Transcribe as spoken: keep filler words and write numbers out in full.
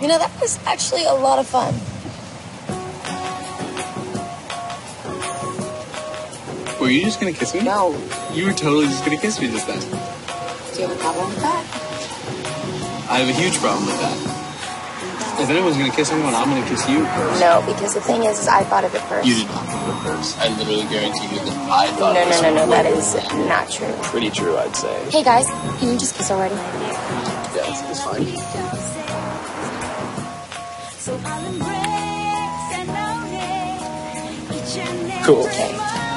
You know, that was actually a lot of fun. Were you just gonna kiss me? No. You were totally just gonna kiss me just then. Do you have a problem with that? I have a huge problem with that. If anyone's gonna kiss anyone, I'm gonna kiss you first. No, because the thing is, is I thought of it first. You did not think of it first. I literally guarantee you that I thought No, it was no, no, no, that is not true. pretty true, I'd say. Hey, guys, can you just kiss already? Yeah, it's, it's fine. Cool. Okay.